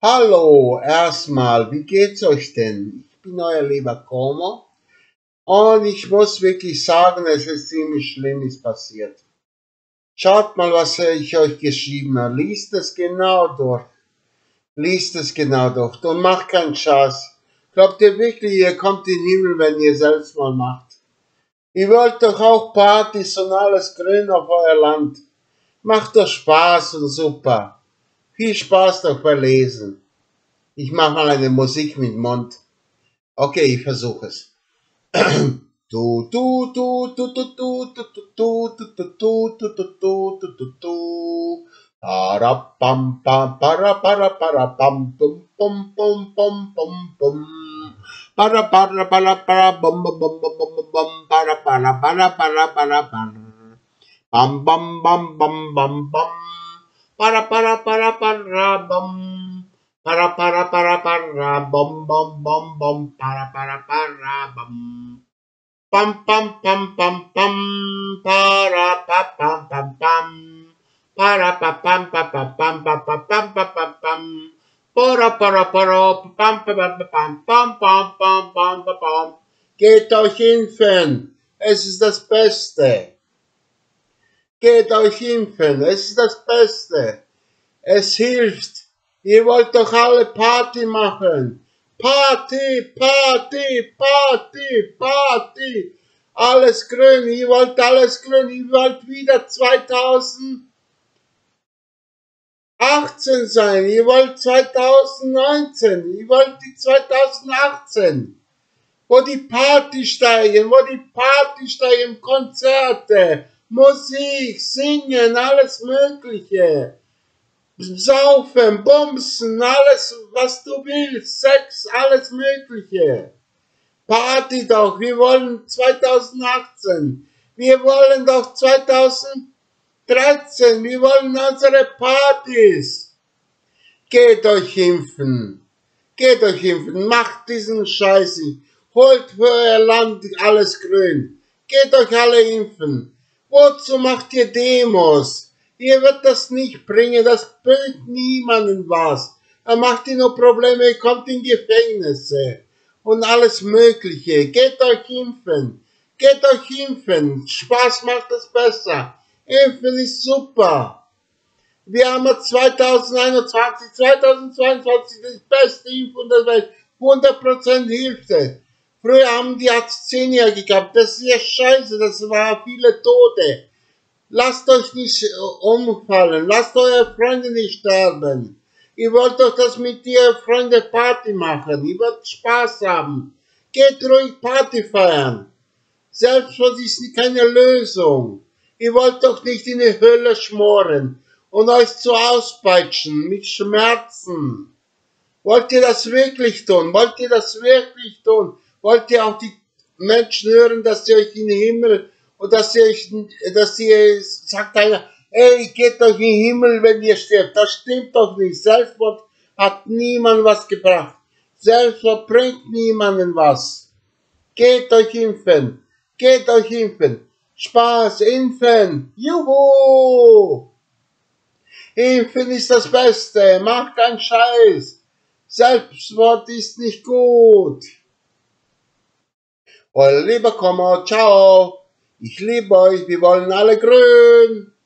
Hallo, erstmal, wie geht's euch denn? Ich bin euer lieber Como und ich muss wirklich sagen, es ist ziemlich Schlimmes passiert. Schaut mal, was ich euch geschrieben habe. Liest es genau durch. Liest es genau durch und macht keinen Scheiß. Glaubt ihr wirklich, ihr kommt in den Himmel, wenn ihr selbst mal macht? Ihr wollt doch auch Partys und alles grün auf euer Land. Macht doch Spaß und super. Viel Spaß doch beim Lesen. Ich mache mal eine Musik mit Mund. Okay, ich versuche es. Du du du du du du du du du du du du du du du du para pam pam para pam pum pum pum pum pum pum para bum bum bum bum bum bum para para bam bam bam bam bam bam para bam para bom bom bom bom para bam pam pam pam pam pam para pa pam pam pam para pa pam pa pa pam pa pa pam pa pam pam para pam pa pam pam pam pam pam pam. Geht euch impfen, es ist das Beste. Geht euch impfen, es ist das Beste. Es hilft. Ihr wollt doch alle Party machen. Party, Party, Party, Party. Alles grün, ihr wollt alles grün, ihr wollt wieder 2018 sein, ihr wollt 2019, ihr wollt die 2018, wo die Party steigen, Konzerte, Musik, Singen, alles Mögliche. Saufen, Bumsen, alles, was du willst, Sex, alles Mögliche. Party doch, wir wollen 2018, wir wollen doch 2013, wir wollen unsere Partys. Geht euch impfen, macht diesen Scheiß, holt für euer Land alles grün, geht euch alle impfen. Wozu macht ihr Demos? Ihr wird das nicht bringen, das bringt niemanden was. Er macht nur Probleme, kommt in Gefängnisse und alles Mögliche. Geht euch impfen, Spaß macht es besser. Impfen ist super. Wir haben 2021, 2022 das beste Impfung der Welt, 100% hilft es. Früher haben die Arzt 10 Jahre gehabt, das ist ja scheiße, das waren viele Tote. Lasst euch nicht umfallen, lasst eure Freunde nicht sterben. Ihr wollt doch das mit ihren Freunden Party machen, ihr wollt Spaß haben. Geht ruhig Party feiern. Selbstmord ist keine Lösung. Ihr wollt doch nicht in die Hölle schmoren und euch zu auspeitschen mit Schmerzen. Wollt ihr das wirklich tun? Wollt ihr auch die Menschen hören, dass ihr euch in den Himmel und dass ihr sagt einer, ey, geht euch in den Himmel, wenn ihr stirbt. Das stimmt doch nicht. Selbstmord hat niemand was gebracht. Selbstmord bringt niemanden was. Geht euch impfen. Spaß, impfen. Juhu! Impfen ist das Beste. Macht keinen Scheiß. Selbstmord ist nicht gut. Euer lieber Komma, ciao. Ich liebe euch, wir wollen alle grün.